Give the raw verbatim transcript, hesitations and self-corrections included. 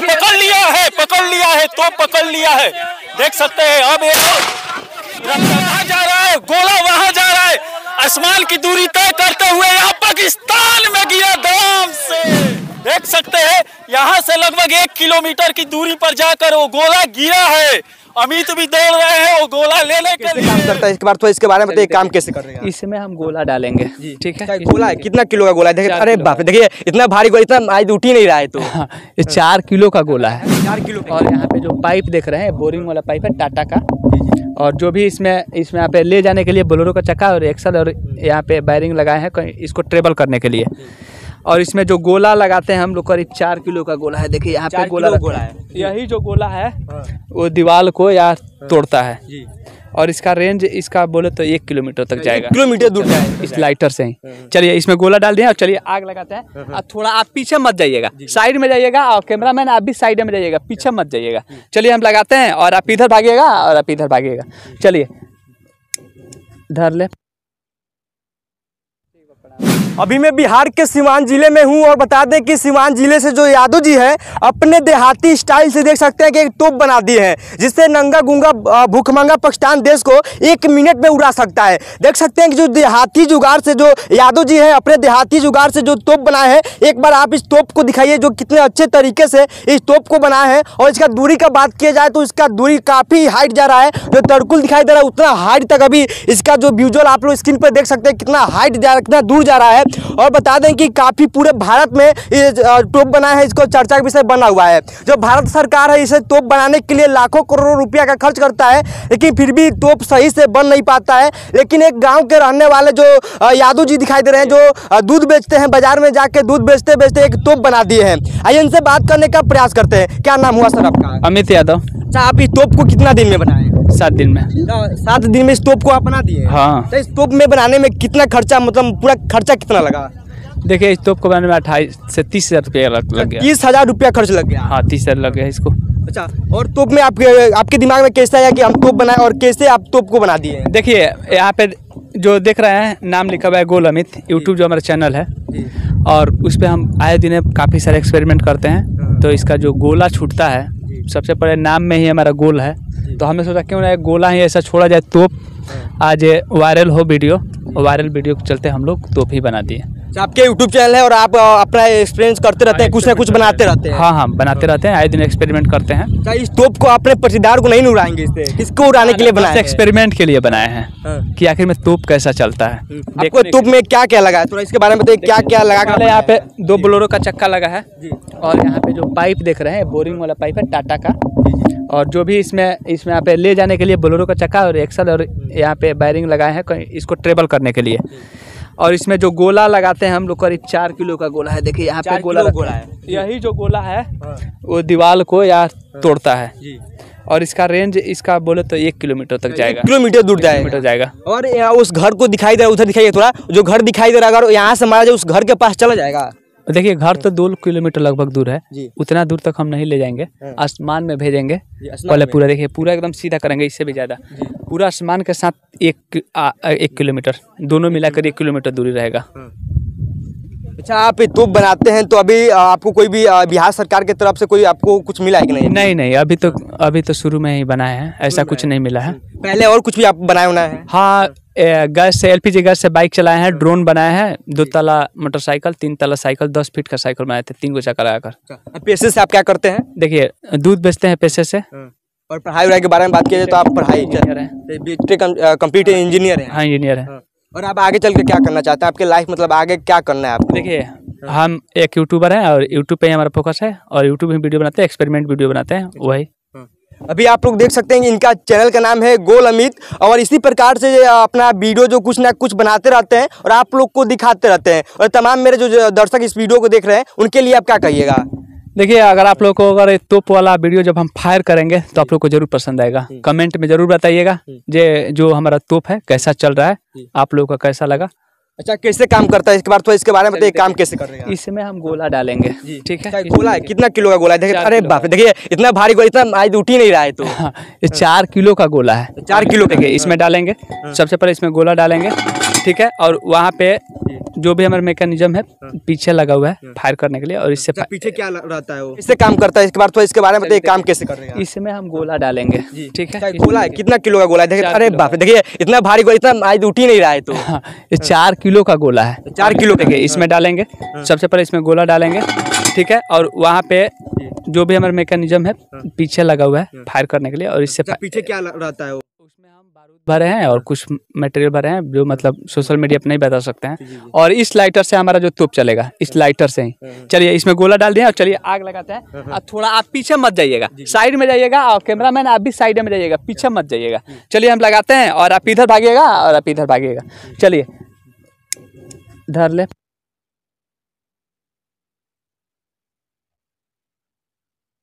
पकड़ लिया है, पकड़ लिया है, तो पकड़ लिया है, देख सकते हैं। अब वहां जा रहा है, गोला वहां जा रहा है, आसमान की दूरी तय करते हुए यहाँ पाकिस्तान में गिरा दाम से, देख सकते हैं। यहाँ से लगभग एक किलोमीटर की दूरी पर जाकर वो गोला गिरा है। अमित भी दौड़ रहे हैं वो गोला लेने के लिए। काम करता है इसके बाद तो इसके बारे में बताइए, काम कैसे कर रहे हैं? इसमें हम गोला डालेंगे, ठीक है। गोला है, कितना किलो का गोला है? देखिए, अरे बाप रे, देखिए इतना भारी गोला, इतना आज उठ ही नहीं रहा है। तो हाँ, ये चार किलो का गोला है, चार किलो। और यहाँ पे जो पाइप देख रहे हैं, बोरिंग वाला पाइप है टाटा का, और जो भी इसमें इसमें यहाँ पे ले जाने के लिए बोलेरो का चक्का और एक्सल और यहाँ पे वायरिंग लगाए हैं इसको ट्रेवल करने के लिए। और इसमें जो गोला लगाते हैं हम लोग करीब चार किलो का गोला है। देखिए यहाँ पे गोला गोला है, यही जो गोला है वो दीवार को या तोड़ता है जी। और इसका रेंज इसका बोले तो एक किलोमीटर तक जाएगा, किलोमीटर दूर जाएगा इस लाइटर से ही। चलिए इसमें गोला डाल दिया और चलिए आग लगाते हैं। और थोड़ा आप पीछे मत जाइएगा, साइड में जाइएगा, और कैमरामैन आप भी साइड में जाइएगा, पीछे मत जाइएगा। चलिए हम लगाते हैं और आप इधर भागिएगा और आप इधर भागिएगा। चलिए धर ले। अभी मैं बिहार के सीवान जिले में हूं और बता दें कि सीवान जिले से जो यादव जी हैं अपने देहाती स्टाइल से देख सकते हैं कि एक तोप बना दी है, जिससे नंगा गुंगा भूखमंगा पाकिस्तान देश को एक मिनट में उड़ा सकता है। देख सकते हैं कि जो देहाती जुगाड़ से जो यादव जी हैं अपने देहाती जुगाड़ से जो तोप बनाए हैं, एक बार आप इस तोप को दिखाइए जो कितने अच्छे तरीके से इस तोप को बनाए हैं। और इसका दूरी का बात किया जाए तो इसका दूरी काफ़ी हाइट जा रहा है, जो तड़कुल दिखाई दे रहा है उतना हाइट तक अभी इसका जो विजुअल आप लोग स्क्रीन पर देख सकते हैं कितना हाइट जा रहा है, कितना दूर जा रहा है। और बता दें कि काफ़ी पूरे भारत में ये तोप बना है, इसको चर्चा का विषय बना हुआ है। जो भारत सरकार है इसे तोप बनाने के लिए लाखों करोड़ों रुपया का खर्च करता है, लेकिन फिर भी तोप सही से बन नहीं पाता है। लेकिन एक गांव के रहने वाले जो यादव जी दिखाई दे रहे हैं, जो दूध बेचते हैं, बाजार में जाके दूध बेचते बेचते एक तोप बना दिए हैं। आइए इनसे बात करने का प्रयास करते हैं। क्या नाम हुआ सर आपका? अमित यादव। अच्छा, आप इस तोप को कितना दिन में बनाए? सात दिन में। सात दिन में इस तोप को आप बना दिए? हाँ। तो इस तोप में बनाने में कितना खर्चा, मतलब पूरा खर्चा कितना लगा? देखिए इस तोप को बनाने में अट्ठाईस से तीस हजार रुपया लग लग गया। तीस हजार रुपया खर्च लग गया? हाँ, तीस हजार लग गया इसको। अच्छा, और तोप में आपके आपके दिमाग में कैसा है कि हम तोप बनाए और कैसे आप तोप को बना दिए? देखिए यहाँ पे जो देख रहे हैं नाम लिखा हुआ है गोल अमित, यूट्यूब जो हमारा चैनल है, और उस पर हम आए दिन काफ़ी सारे एक्सपेरिमेंट करते हैं। तो इसका जो गोला छूटता है, सबसे पहले नाम में ही हमारा गोल है, तो हमने सोचा क्यों ना एक गोला ही ऐसा छोड़ा जाए तोप, आज वायरल हो वीडियो, वायरल वीडियो के चलते हम लोग तोप ही बना दिए। आपके यूट्यूब चैनल है और आप अपना एक्सपीरियंस करते रहते हैं, कुछ ना कुछ बनाते रहते हैं? हाँ हाँ, बनाते रहते हैं, आए दिन एक्सपेरिमेंट करते हैं। क्या इस तोप को अपने पटीदार को नहीं उड़ाएंगे? इससे किसको उड़ाने के लिए बनाए? एक्सपेरिमेंट के लिए बनाए हैं कि आखिर में तोप कैसा चलता है। आपको तोप में क्या क्या लगा है, थोड़ा इसके बारे में बताइए। क्या क्या लगा? पहले यहाँ पे दो बोलेरो का चक्का लगा है, और यहाँ पे जो पाइप देख रहे हैं बोरिंग वाला पाइप है टाटा का, और जो भी इसमें इसमें यहाँ पे ले जाने के लिए बोलेरो का चक्का और एक्सल और यहाँ पे वायरिंग लगाए हैं इसको ट्रेवल करने के लिए। और इसमें जो गोला लगाते हैं हम लोग करीब चार किलो का गोला है। देखिए यहाँ पे गोला गोला है, यही जो गोला है वो दीवार को या तोड़ता है जी। और इसका रेंज इसका बोले तो एक किलोमीटर तक जाएगा, किलोमीटर दूर जाएगा जाएगा। और यहाँ उस घर को दिखाई दे रहा है, उधर दिखाइए थोड़ा, जो घर दिखाई दे रहा है अगर यहाँ से मारा जाए उस घर के पास चला जाएगा। देखिए घर तो दो किलोमीटर लगभग दूर है, उतना दूर तक हम नहीं ले जाएंगे, आसमान में भेजेंगे पहले पूरा। देखिए पूरा एकदम सीधा करेंगे, इससे भी ज़्यादा पूरा आसमान के साथ एक आ, एक किलोमीटर दोनों मिलाकर एक किलोमीटर दूरी रहेगा। अच्छा, आप तोप बनाते हैं तो अभी आपको कोई भी बिहार सरकार की तरफ से कोई आपको कुछ मिला है कि नहीं? नहीं नहीं, अभी तो अभी तो शुरू में ही बनाए हैं, ऐसा कुछ नहीं मिला है। पहले और कुछ भी आप बनाए होना है? हाँ, गैस से एलपीजी गैस से बाइक चलाए हैं, ड्रोन बनाए हैं, दो तला मोटरसाइकिल, तीन तला साइकिल, दस फीट का साइकिल बनाए थे, तीन को चक्कर लगाकर। पैसे से आप क्या करते हैं? देखिए दूध बेचते हैं पैसे से। और पढ़ाई वढ़ाई के बारे में बात किया जाए तो आप पढ़ाई कंप्यूटर इंजीनियर हैं? हाँ, इंजीनियर है। और आप आगे चल के क्या करना चाहते हैं? आपके लाइफ मतलब आगे क्या करना है आपको? देखिए हम एक यूट्यूबर हैं और यूट्यूब पे ही हमारा फोकस है, और यूट्यूब में वीडियो बनाते हैं, एक्सपेरिमेंट वीडियो बनाते हैं वही। अभी आप लोग देख सकते हैं कि इनका चैनल का नाम है गोल अमित, और इसी प्रकार से अपना वीडियो जो कुछ ना कुछ बनाते रहते हैं और आप लोग को दिखाते रहते हैं। और तमाम मेरे जो दर्शक इस वीडियो को देख रहे हैं उनके लिए आप क्या कहिएगा? देखिए अगर आप लोग को अगर तोप वाला वीडियो जब हम फायर करेंगे तो आप लोग को जरूर पसंद आएगा। कमेंट में जरूर बताइएगा जे जो हमारा तोप है कैसा चल रहा है, आप लोगों का कैसा लगा। अच्छा, कैसे काम करता है इसके बाद तो इसके बारे में बताइए, काम कैसे कर रहे हैं? इसमें हम गोला डालेंगे, ठीक है। गोला है, कितना किलो का गोला है? देखिए, अरे बाप रे, देखिए इतना भारी गोला, इतना आज उठ ही नहीं रहा है। तो ये चार किलो का गोला है, चार किलो। देखिए इसमें डालेंगे, सबसे पहले इसमें गोला डालेंगे। ठीक है। और वहाँ पे जो भी हमारा मैकेनिज्म है पीछे लगा हुआ है फायर करने के लिए। और इससे पीछे क्या रहता है वो, इससे काम करता है, इसके बाद तो इसके बारे में बताइए काम कैसे कर रहे हैं। इसमें हम गोला डालेंगे, ठीक है। गोला है कितना किलो का गोला है? देखिए, अरे बाप रे, देखिए इतना भारी गोला, इतना आज उठ ही नहीं रहा है। तो ये चार किलो का गोला है, चार किलो देखिए इसमें डालेंगे। सबसे पहले इसमें गोला डालेंगे, ठीक है। और वहाँ पे जो भी हमारा मैकेनिज्म है पीछे लगा हुआ है फायर करने के लिए। और इससे पीछे क्या रहता है वो, उसमें हम बारूद भरे हैं और कुछ मटेरियल भरे हैं जो मतलब सोशल मीडिया पर नहीं बता सकते हैं। और इस लाइटर से हमारा जो तोप चलेगा, इस लाइटर से ही। चलिए इसमें गोला डाल दिया और चलिए आग लगाते हैं। और थोड़ा आप पीछे मत जाइएगा, साइड में जाइएगा। और कैमरामैन आप भी साइड में जाइएगा, पीछे मत जाइएगा। चलिए हम लगाते हैं और आप इधर भागिएगा और आप इधर भागिएगा। चलिए धर ले।